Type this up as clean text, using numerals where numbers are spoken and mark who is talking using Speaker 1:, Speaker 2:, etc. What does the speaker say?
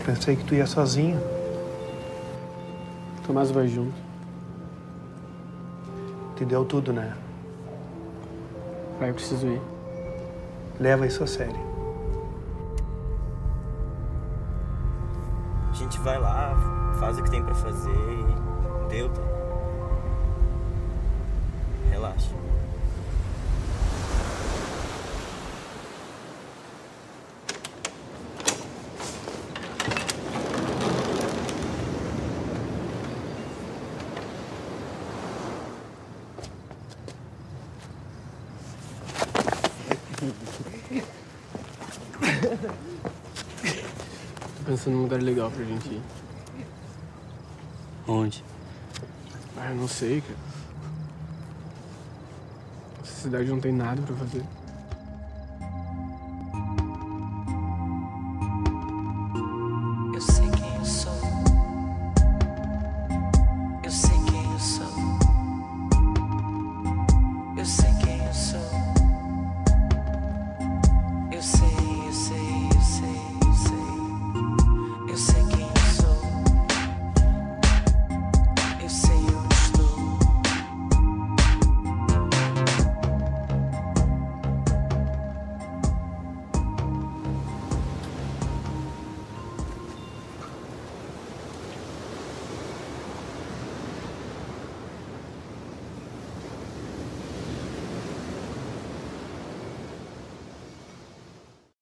Speaker 1: pensei que tu ia sozinho.
Speaker 2: Tomás vai junto.
Speaker 1: Te deu tudo, né?
Speaker 2: Pai, eu preciso ir.
Speaker 1: Leva isso a sério.
Speaker 3: A gente vai lá, faz o que tem pra fazer e deu, tá? Relaxa.
Speaker 2: Tô pensando num lugar legal pra gente ir.
Speaker 3: Onde?
Speaker 2: Ah, eu não sei, cara. Essa cidade não tem nada pra fazer.